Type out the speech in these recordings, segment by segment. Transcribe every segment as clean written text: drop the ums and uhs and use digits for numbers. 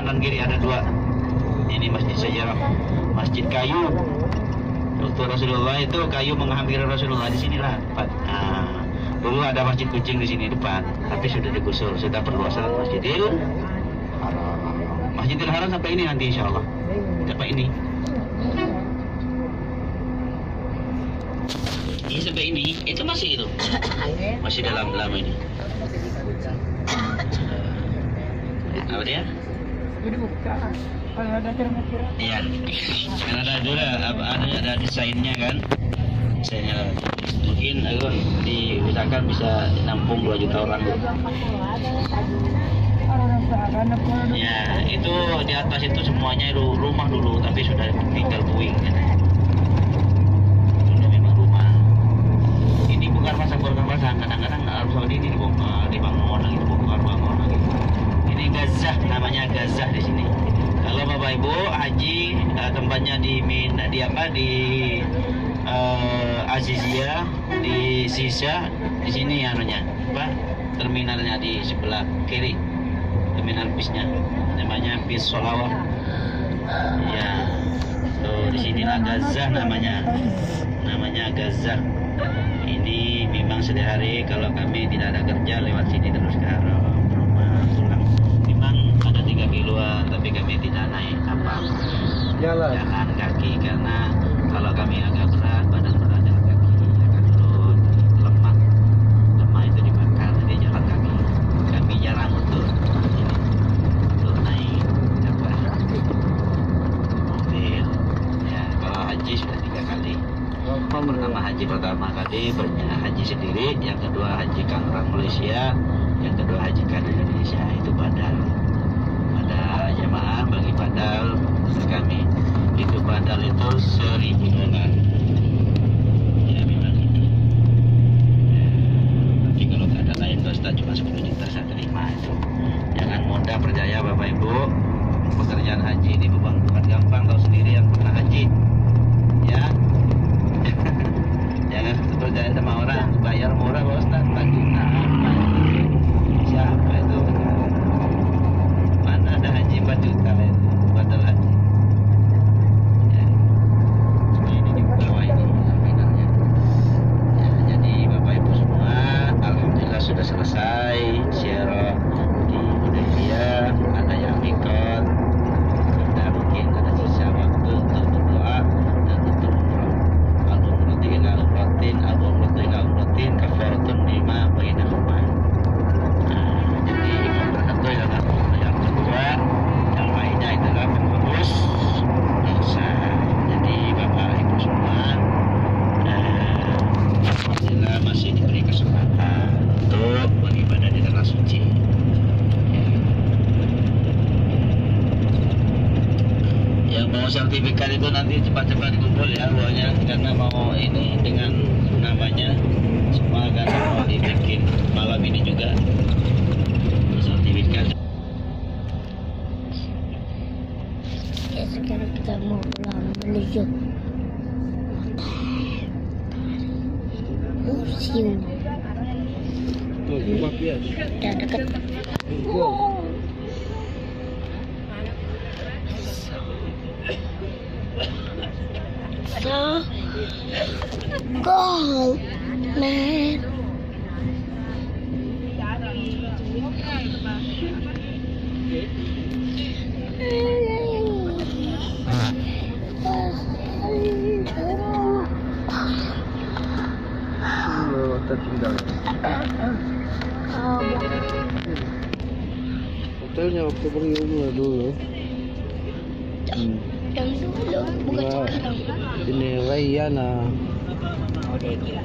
kanan kiri ada dua. Ini masjid sejarah, masjid kayu. Waktu Rasulullah itu kayu menghampiri Rasulullah, di sinilah tempat. Nah, dulu ada masjid kucing di sini depan, tapi sudah digusur, sudah perluasan Masjidil Haram. Masjidil Haram sampai ini nanti insya Allah. Sampai ini. Ini sampai ini, itu masih itu. Masih dalam ini. Apa dia? Iya. Kan ada juga ada desainnya kan. Desainnya mungkin diusahakan bisa nampung 2 juta orang. Ya, itu di atas itu semuanya itu rumah dulu, tapi sudah tinggal puing. Sudah memang rumah. Ini bukan pasang, kadang-kadang Arab Saudi ini dibangun orang itu bukan bangun lagi. Ini Gaza, namanya Gaza di sini. Kalau Bapak Ibu haji tempatnya di Azizia, di Sisa, di sini anunya, terminalnya di sebelah kiri, terminal bisnya, namanya bis Solawah. Ya, tuh di sinilah Gaza namanya Gaza. Ini memang sehari-hari kalau kami tidak ada kerja lewat sini terus ke rumah pulang. Memang ada 3 kiloan, tapi kami tidak naik kapal, jalan kaki, karena kalau kami agak berat, badan berat, jalan kaki akan turun, lemak itu dibakar, jadi jalan kaki. Kami jarang untuk naik kapal, mobil. Ya, kalau haji sudah 3 kali. Pertama haji haji sendiri, yang kedua haji kan orang Malaysia, yang kedua haji kan Indonesia. Itu badal. Ada jamaah bagi badal kami. Itu badal itu $1.000. Ya memang itu. Tapi kalau ada lain Ustaz cuma 10 juta saya terima itu. Jangan mudah percaya Bapak Ibu. Pekerjaan haji ini bukan gampang, tahu sendiri yang pernah haji. Ya. Jangan percaya sama orang bayar murah Pak Ustaz, 4 juta. Siapa itu? Mana ada haji 4 juta itu, badal haji. Ya. Ini di bawah ini terminalnya. Ya, jadi Bapak Ibu semua, alhamdulillah sudah selesai ziarah di Indonesia. Ada yang ikut, kita mungkin ada sisa waktu untuk berdoa dan untuk umroh. Al-umratin kafaratun lima bainahuma. Jadi satu yang kedua, yang lainnya adalah penghapus dosa. Jadi Bapak Ibu semua, alhamdulillah masih diberi kesempatan untuk beribadah di tanah suci. Yang mau sertifikat itu nanti cepat-cepat kumpul ya uangnya, karena mau ini dengan namanya semua akan mau dibikin malam ini juga sertifikat. Ya, sekarang kita mau pulang menuju museum. Udah deket. So, go, man. Tertinggal. Hotelnya waktu pergi umroh dulu. Yang dulu, bukan sekarang. Ini Rayana. Udah gila.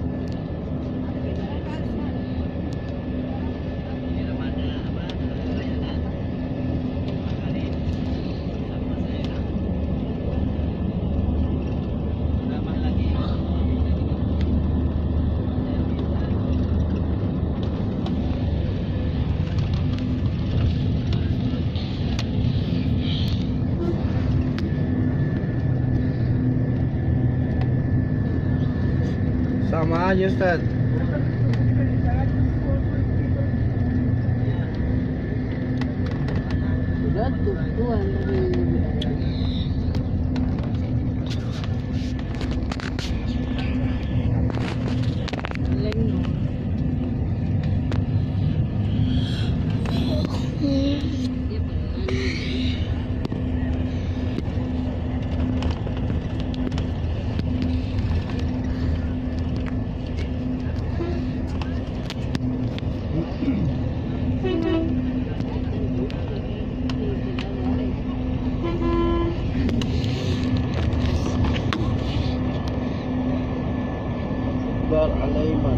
Sama aja Ustaz. Sudah Bar Alaiman.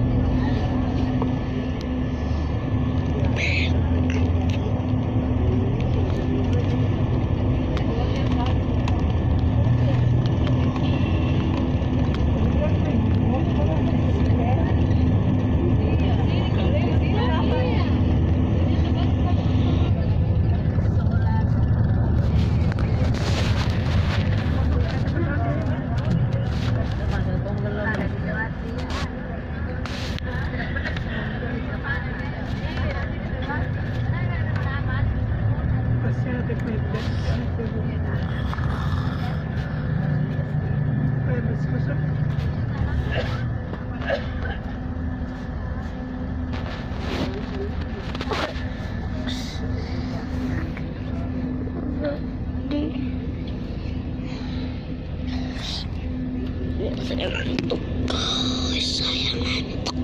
Saya ngantuk, guys. Saya ngantuk.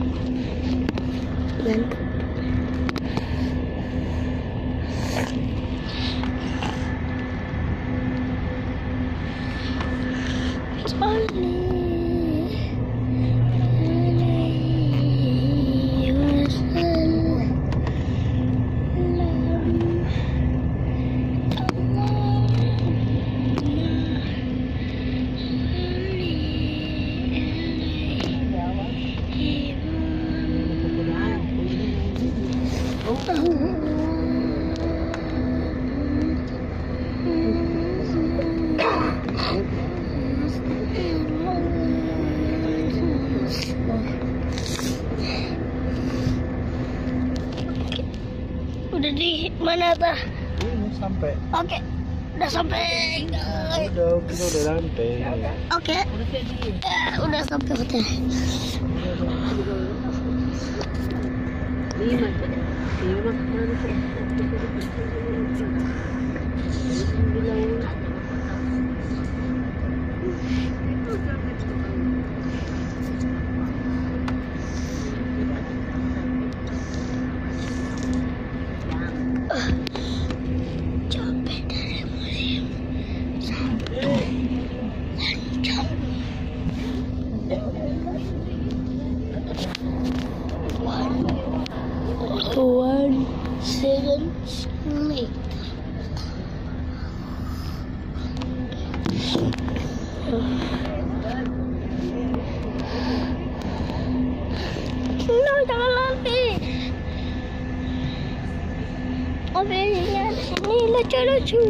Udah di mana tuh? Ini sampai. Oke, udah sampai. Kita udah sampai. Oke, udah sampai hotel. Capek dari musim Sabtu lanjut. One second later. No, jangan lari. Mobilnya sini lucu-lucu.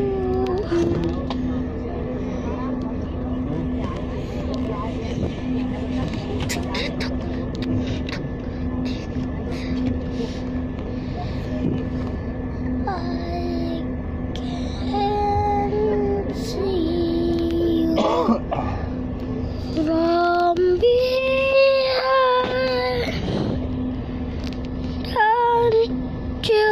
I can see you from behind. Don't you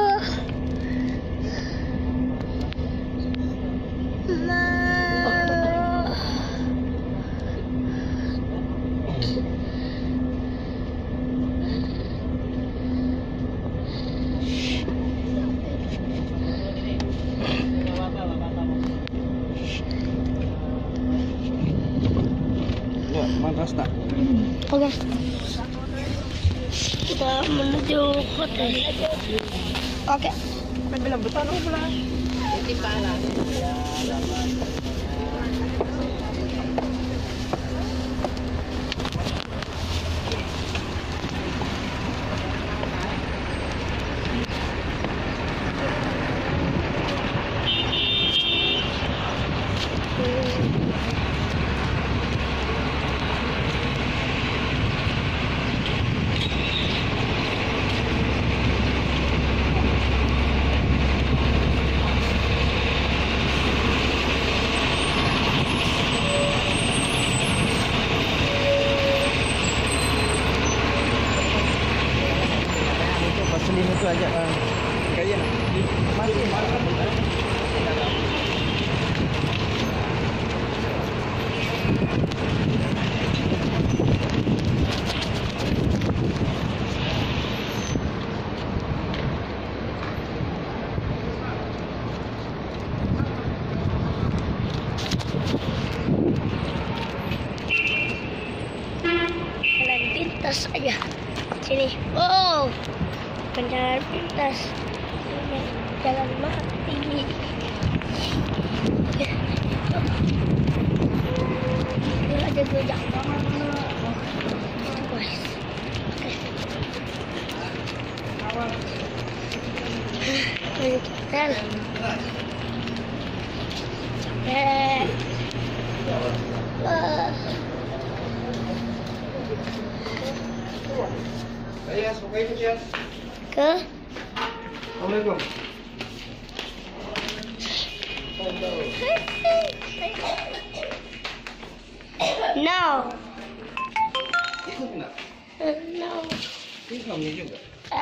Ya, makas tak? Oke. Kita menuju hotel. Oke. Bilang betul bilang. aja kayaknya mati Jalan pintas aja. Sini. Wow. Bukan jalan pintas. Ini jalan mati. Ini ada gojek. Guys. Oke. Ini kita. Capek. ya suka ikut ya Ke Assalamualaikum no. ikut enggak No. ini kamu juga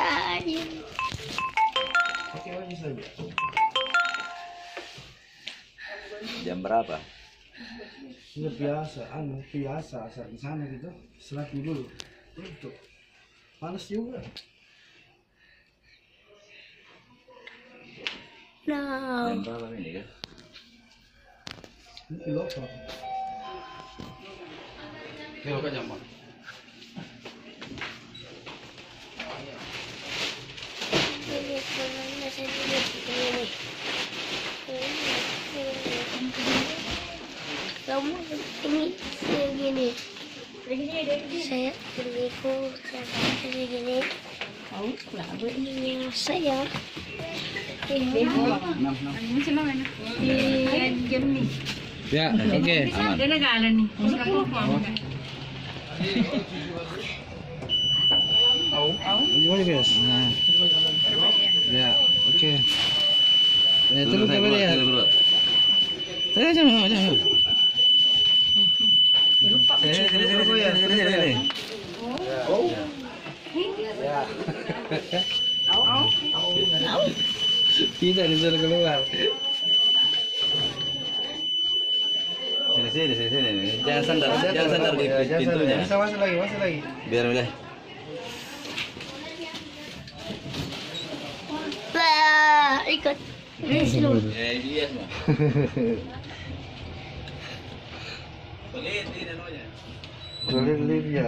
oke lagi saja Jam berapa? sudah biasa asal di sana gitu selagi dulu untuk panas juga No. Jam berapa ini kan? ini lokal Lokal jam berapa? Ini sebenarnya saya juga begini. Kamu ini segini. Saya berliku segini. Kamu kenapa ini saya? ya oke Dia negara nih. gimana guys nah ya oke terus apa ya jangan Sini. Oh. Ya. Tidak disuruh keluar. Sini. Jangan sandar di pintunya. Bisa masuk lagi. Biar boleh. Bah, ikut. Ya, dia semua. Pelit ini namanya. Pelit ya.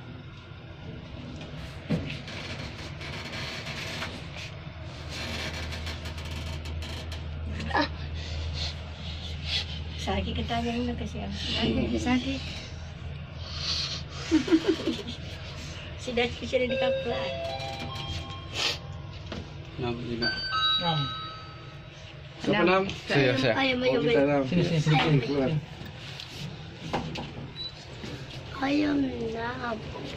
Sakit ketanya ini kesian. Sakit. Sudah di kapal. 6. Siapa 6? Saya. Ayo maju. Sini keluar. Ayo nak.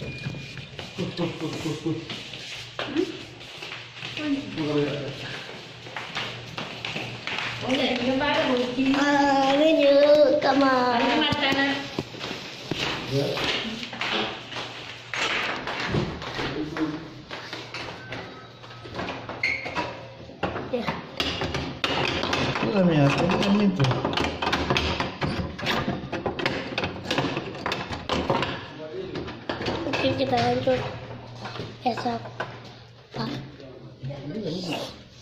Renyu kamar. Ya. Namanya apa itu? Mungkin kita lanjut besok. Pak.